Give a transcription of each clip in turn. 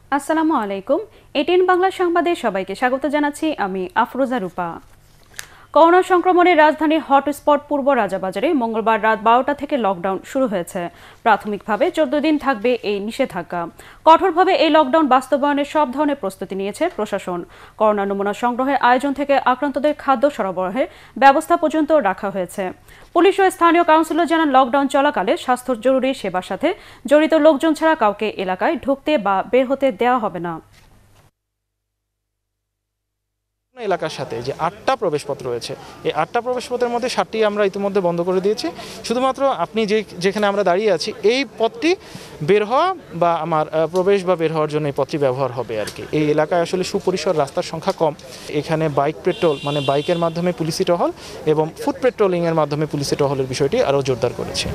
আসসালামু আলাইকুম। এটিএন বাংলা সংবাদে সবাইকে স্বাগত জানাচ্ছি আমি আফরোজা রূপা। করোনা সংক্রমণে রাজধানীর হটস্পট পূর্ব রাজাবাজারে মঙ্গলবার রাত 12টা থেকে লকডাউন শুরু হয়েছে। প্রাথমিকভাবে 14 দিন থাকবে এই নিষেধাজ্ঞা। কঠোরভাবে এই লকডাউন বাস্তবায়নের সব ধরনের প্রস্তুতি নিয়েছে প্রশাসন। করোনা নমুনা সংগ্রহের আয়োজন থেকে আক্রান্তদের খাদ্য সরবরাহের ব্যবস্থা পর্যন্ত রাখা হয়েছে। পুলিশ ও স্থানীয় কাউন্সিলর জানান, লকডাউন চলাকালে স্বাস্থ্য জরুরি সেবার সাথে জড়িত লোকজন ছাড়া কাউকে এলাকায় ঢুকতে বা বের হতে দেওয়া হবে না। এলাকার সাথে যে 8টা প্রবেশপথ রয়েছে, এই 8টা প্রবেশপথের মধ্যে 7টি আমরা ইতিমধ্যে বন্ধ করে দিয়েছি। শুধুমাত্র আপনি যেখানে আমরা দাঁড়িয়ে আছি এই পথটি বের হওয়া বা আমার প্রবেশ বা বের হওয়ার জন্য এই পথটি ব্যবহার হবে আর কি। এই এলাকায় আসলে সুপরিসর রাস্তার সংখ্যা কম। এখানে বাইক পেট্রোল মানে বাইকের মাধ্যমে পুলিশি টহল এবং ফুট পেট্রোলিংয়ের মাধ্যমে পুলিশি টহলের বিষয়টি আরও জোরদার করেছে।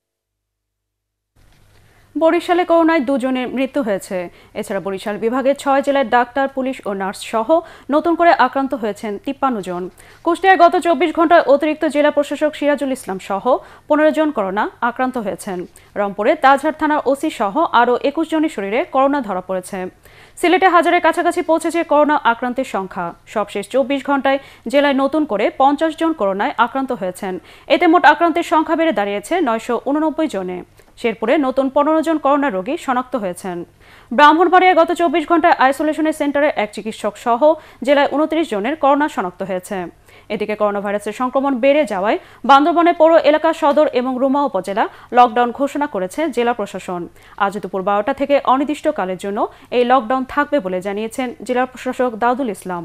বরিশালে করোনায় 2 জনের মৃত্যু হয়েছে। এছাড়া বরিশাল বিভাগের 6 জেলার ডাক্তার, পুলিশ ও নার্স সহ নতুন করে আক্রান্ত হয়েছেন 53 জন। কুষ্টিয়ায় গত 24 ঘন্টায় অতিরিক্ত জেলা প্রশাসক সিরাজুল ইসলাম সহ 15 জন করোনা আক্রান্ত হয়েছেন। রংপুরে তাজহাট থানার ওসি সহ আরও 21 জনের শরীরে করোনা ধরা পড়েছে। সিলেটে হাজারের কাছাকাছি পৌঁছেছে করোনা আক্রান্তের সংখ্যা। সবশেষ 24 ঘন্টায় জেলায় নতুন করে 50 জন করোনায় আক্রান্ত হয়েছেন। এতে মোট আক্রান্তের সংখ্যা বেড়ে দাঁড়িয়েছে 989 জনে। শেরপুরে নতুন 15 জন করোনা রোগী শনাক্ত হয়েছেন। ব্রাহ্মণবাড়িয়ায় গত 24 ঘন্টায় আইসোলেশনের সেন্টারে এক চিকিৎসক সহ জেলায় 29 জনের করোনা শনাক্ত হয়েছে। এদিকে করোনা ভাইরাসের সংক্রমণ বেড়ে যাওয়ায় বান্দরবনে পৌর এলাকা সদর এবং রুমা উপজেলা লকডাউন ঘোষণা করেছে জেলা প্রশাসন। আজ দুপুর 12টা থেকে অনির্দিষ্টকালের জন্য এই লকডাউন থাকবে বলে জানিয়েছেন জেলা প্রশাসক দাউদুল ইসলাম।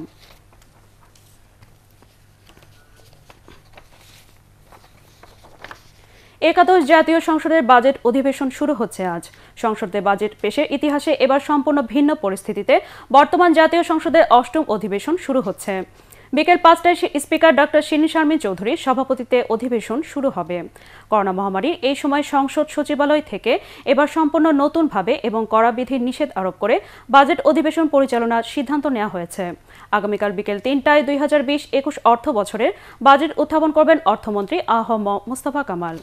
একাদশ জাতীয় সংসদের বাজেট অধিবেশন শুরু হচ্ছে আজ। সংসদের বাজেট পেশের ইতিহাসে এবার সম্পূর্ণ ভিন্ন পরিস্থিতিতে বর্তমান জাতীয় সংসদের 8ম অধিবেশন শুরু হচ্ছে। বিকেল 5টায় স্পিকার ডক্টর শিরিন শারমিন চৌধুরীর সভাপতিত্বে অধিবেশন শুরু হবে। করোনা মহামারীর এই সময় সংসদ সচিবালয় থেকে এবার সম্পূর্ণ নতুনভাবে এবং কড়া বিধির নিষেধ আরোপ করে বাজেট অধিবেশন পরিচালনার সিদ্ধান্ত নেওয়া হয়েছে। আগামীকাল বিকেল 3টায় 2020-21 অর্থ বছরের বাজেট উত্থাপন করবেন অর্থমন্ত্রী মুস্তাফা কামাল।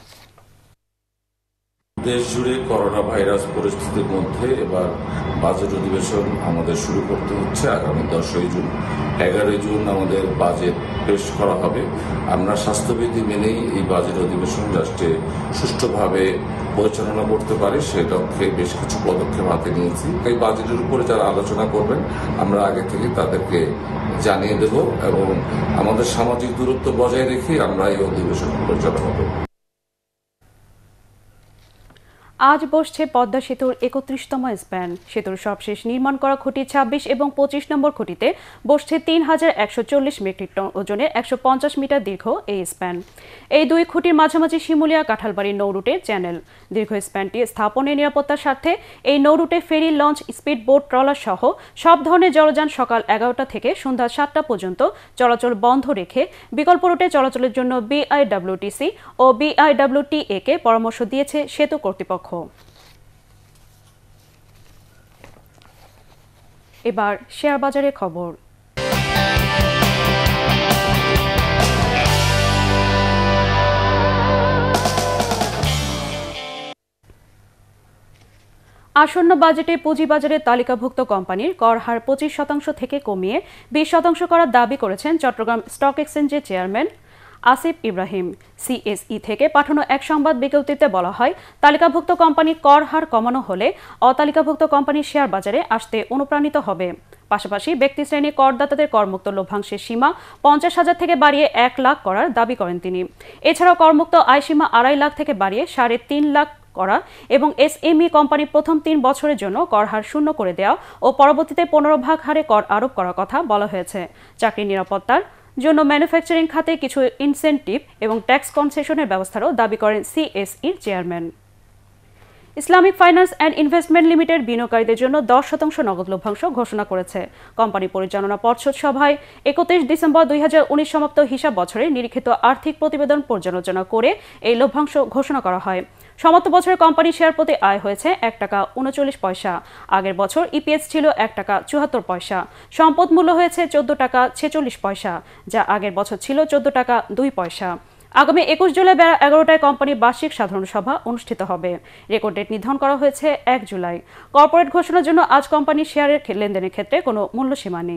দেশ জুড়ে করোনা ভাইরাস পরিস্থিতির মধ্যে এবার বাজেট অধিবেশন আমাদের শুরু করতে হচ্ছে। আগামী 10ই জুন 11ই জুন আমাদের বাজেট পেশ করা হবে। আমরা স্বাস্থ্যবিধি মেনেই এই বাজেট অধিবেশন রাষ্ট্রে সুষ্ঠুভাবে পরিচালনা করতে পারে সে লক্ষ্যে বেশ কিছু পদক্ষেপ হাতে নিয়েছি। এই বাজেটের উপরে যারা আলোচনা করবেন আমরা আগে থেকে তাদেরকে জানিয়ে দেব এবং আমাদের সামাজিক দূরত্ব বজায় রেখে আমরা এই অধিবেশন পরিচালনা করব। আজ বসছে পদ্মা সেতুর 31তম স্প্যান। সেতুর সবশেষ নির্মাণ করা খুঁটি 26 এবং 25 নম্বর খুঁটিতে বসছে 3140 মেট্রিক টন ওজনের 150 মিটার দীর্ঘ এই স্প্যান। এই দুই খুঁটির মাঝামাঝি শিমুলিয়া কাঁঠালবাড়ি নৌরুটের চ্যানেল। দীর্ঘ স্প্যানটি স্থাপনের নিরাপত্তার স্বার্থে এই নৌরুটে ferry, launch, speed boat, trawler সহ সব ধরনের জলযান সকাল 11টা থেকে সন্ধ্যা 7টা পর্যন্ত চলাচল বন্ধ রেখে বিকল্প রুটে চলাচলের জন্য বিআইডব্লিউটিসি ও বিআইডব্লিউটিএ কে পরামর্শ দিয়েছে সেতু কর্তৃপক্ষ। এবার শেয়ার বাজারের খবর। আসন্ন বাজেটে পুঁজিবাজারে তালিকাভুক্ত কোম্পানির কর হার 25% থেকে কমিয়ে 20% করার দাবি করেছেন চট্টগ্রাম স্টক এক্সচেঞ্জের চেয়ারম্যান আসিফ ইব্রাহিম। সিএসই থেকে পাঠানো এক সংবাদ বিজ্ঞপ্তিতে বলা হয়, তালিকাভুক্ত কোম্পানির কর হার কমানো হলে অতালিকাভুক্ত কোম্পানির শেয়ার বাজারে আসতে অনুপ্রাণিত হবে। পাশাপাশি ব্যক্তিশ্রেণী করদাতাদের করমুক্ত লভ্যাংশের সীমা 50,000 থেকে বাড়িয়ে 1 লাখ করার দাবি করেন তিনি। এছাড়াও করমুক্ত আয় সীমা 2.5 লাখ থেকে বাড়িয়ে 3.5 লাখ করা এবং এসএমই কোম্পানি প্রথম 3 বছরের জন্য কর হার শূন্য করে দেওয়া ও পরবর্তীতে 15% হারে কর আরোপ করার কথা বলা হয়েছে। চাকরি নিরাপত্তার জন্য ম্যানুফ্যাকচারিং খাতে কিছু ইনসেনটিভ এবং ট্যাক্স কনসেশনের ব্যবস্থারও দাবি করেন সিএসইর chairman. Islamic finance and investment limited বিনিয়োগকারীদের জন্য 10% নগদ লভ্যাংশ ঘোষণা করেছে। কোম্পানি পরিচালনা পর্ষদ সভায় 31 ডিসেম্বর 2019 সমাপ্ত হিসাব বছরে নিরীক্ষিত আর্থিক প্রতিবেদন পর্যালোচনা করে এই লভ্যাংশ ঘোষণা করা হয়। সমাপ্ত বছরে কোম্পানির শেয়ার প্রতি আয় হয়েছে 1 টাকা 39 পয়সা। আগের বছর ইপিএস ছিল 1 টাকা 74 পয়সা। সম্পদ মূল্য হয়েছে 14 টাকা 46 পয়সা, যা আগের বছর ছিল 14 টাকা 2 পয়সা। আগামী 21 জুলাই বেলা 11টায় কোম্পানির বার্ষিক সাধারণ সভা অনুষ্ঠিত হবে। রেকর্ড ডেট নির্ধারণ করা হয়েছে 1 জুলাই। কর্পোরেট ঘোষণার জন্য আজ কোম্পানির শেয়ারের লেনদেনের ক্ষেত্রে কোনো মূল্যসীমা নেই।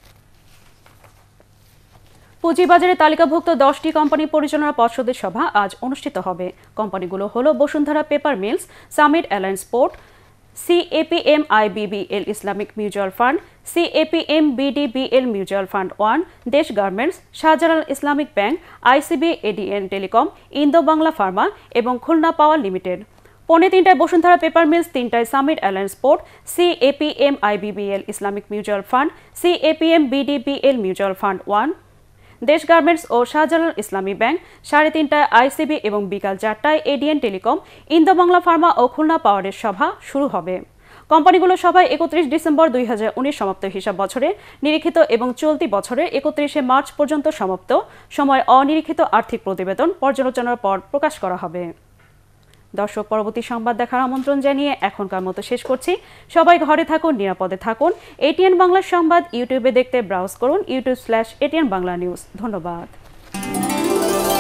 পুঁজিবাজারে তালিকাভুক্ত 10টি কোম্পানি পরিচালনা পর্ষদের সভা আজ অনুষ্ঠিত হবে। কোম্পানিগুলো হলো Bashundhara paper mills, summit alliance port, CAPM-IBBL Islamic mutual fund, CAPM-BDBL mutual fund 1, Desh garments, Shahjalal Islamic bank, ICB ADN telecom, Indo Bangla pharma এবং Khulna power limited. 2:45 Bashundhara paper mills, 3টায় summit alliance port, CAPM-IBBL Islamic mutual fund, CAPM-BDBL mutual fund 1, Desh garments ও শাহজালাল ইসলামী bank, 3:30টায় ICB এবং বিকাল 4টায় ADN telecom, Indo Bangla pharma ও খুলনা পাওয়ারের সভা শুরু হবে। কোম্পানিগুলো সভায় 31 ডিসেম্বর 2019 সমাপ্ত হিসাব বছরে নিরীক্ষিত এবং চলতি বছরের 31শে মার্চ পর্যন্ত সমাপ্ত সময় অনিরীক্ষিত আর্থিক প্রতিবেদন পর্যালোচনার পর প্রকাশ করা হবে। দর্শক, পরবর্তী সংবাদ দেখার আমন্ত্রণ জানিয়ে এখনকার মতো শেষ করছি। সবাই ঘরে থাকুন, নিরাপদে থাকুন। ATN বাংলা সংবাদ ইউটিউবে দেখতে ব্রাউজ করুন youtube/ATN বাংলা নিউজ। ধন্যবাদ।